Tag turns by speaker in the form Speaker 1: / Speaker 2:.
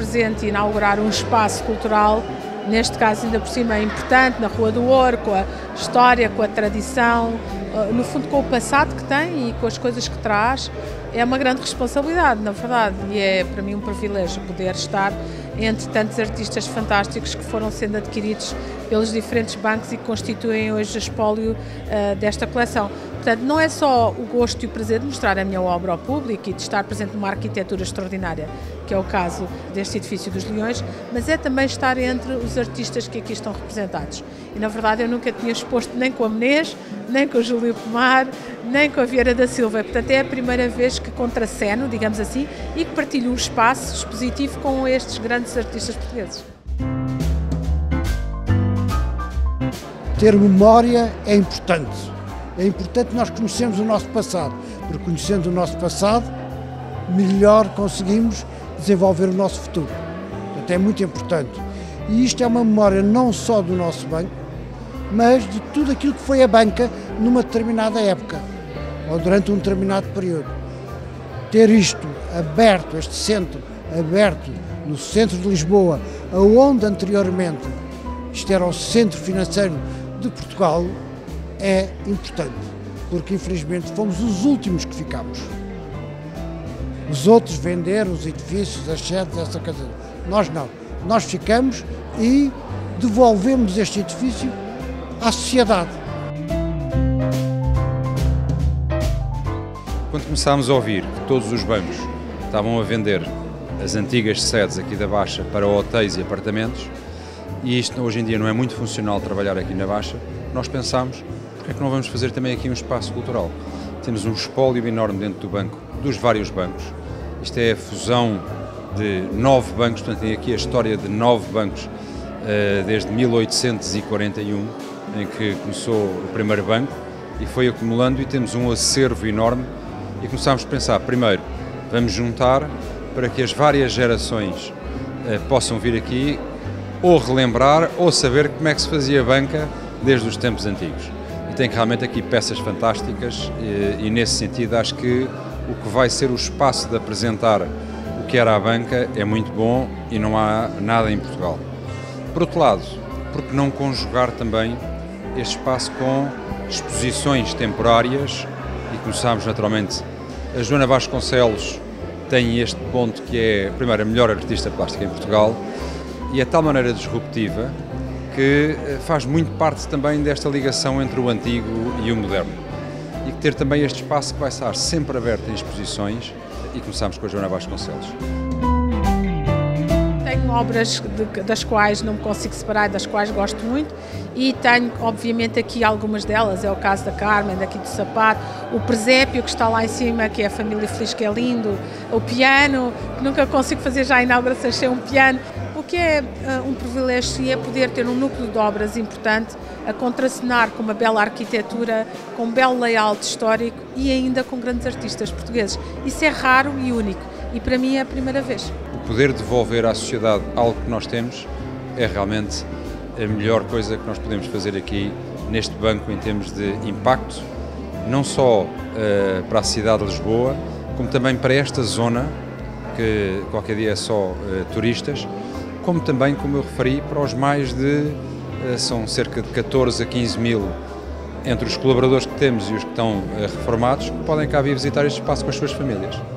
Speaker 1: presente e inaugurar um espaço cultural, neste caso ainda por cima é importante, na Rua do Ouro, com a história, com a tradição, no fundo com o passado que tem e com as coisas que traz. É uma grande responsabilidade, na verdade, e é para mim um privilégio poder estar entre tantos artistas fantásticos que foram sendo adquiridos pelos diferentes bancos e que constituem hoje o espólio desta coleção. Portanto, não é só o gosto e o prazer de mostrar a minha obra ao público e de estar presente numa arquitetura extraordinária, que é o caso deste edifício dos Leões, mas é também estar entre os artistas que aqui estão representados. E, na verdade, eu nunca tinha exposto nem com a Menezes, nem com o Júlio Pomar, nem com a Vieira da Silva. Portanto, é a primeira vez que contraceno, digamos assim, e que partilho um espaço expositivo com estes grandes artistas portugueses.
Speaker 2: Ter memória é importante. É importante nós conhecermos o nosso passado, porque conhecendo o nosso passado, melhor conseguimos desenvolver o nosso futuro. Portanto, é muito importante. E isto é uma memória não só do nosso banco, mas de tudo aquilo que foi a banca numa determinada época, ou durante um determinado período. Ter isto aberto, este centro aberto no centro de Lisboa, aonde anteriormente isto era o centro financeiro de Portugal, é importante, porque infelizmente fomos os últimos que ficámos. Os outros venderam os edifícios, as sedes, essa coisa. Nós não. Nós ficamos e devolvemos este edifício à sociedade.
Speaker 3: Quando começámos a ouvir que todos os bancos estavam a vender as antigas sedes aqui da Baixa para hotéis e apartamentos, e isto hoje em dia não é muito funcional trabalhar aqui na Baixa, nós pensámos, porque é que não vamos fazer também aqui um espaço cultural? Temos um espólio enorme dentro do banco, dos vários bancos. Isto é a fusão de 9 bancos, portanto tem aqui a história de 9 bancos desde 1841, em que começou o primeiro banco e foi acumulando, e temos um acervo enorme, e começámos a pensar, primeiro, vamos juntar para que as várias gerações possam vir aqui ou relembrar ou saber como é que se fazia banca desde os tempos antigos. E tem realmente aqui peças fantásticas e nesse sentido acho que o que vai ser o espaço de apresentar o que era a banca é muito bom e não há nada em Portugal. Por outro lado, por que não conjugar também este espaço com exposições temporárias, e começámos naturalmente, a Joana Vasconcelos tem este ponto que é, primeiro, a melhor artista plástica em Portugal, e é de tal maneira disruptiva que faz muito parte também desta ligação entre o antigo e o moderno. E que ter também este espaço que vai estar sempre aberto em exposições, e começamos com a Joana Vasconcelos.
Speaker 1: Tenho obras das quais não me consigo separar, das quais gosto muito, e tenho obviamente aqui algumas delas, é o caso da Carmen, daqui do Sapato, o presépio que está lá em cima, que é a Família Feliz, que é lindo, o piano, que nunca consigo fazer já a inauguração sem um piano. O que é um privilégio e é poder ter um núcleo de obras importante a contracenar com uma bela arquitetura, com um belo layout histórico e ainda com grandes artistas portugueses. Isso é raro e único, e para mim é a primeira vez.
Speaker 3: O poder devolver à sociedade algo que nós temos é realmente a melhor coisa que nós podemos fazer aqui neste banco em termos de impacto, não só para a cidade de Lisboa, como também para esta zona, que qualquer dia é só turistas, como também, como eu referi, para os mais de, são cerca de 14 a 15 mil, entre os colaboradores que temos e os que estão reformados, que podem cá vir visitar este espaço com as suas famílias.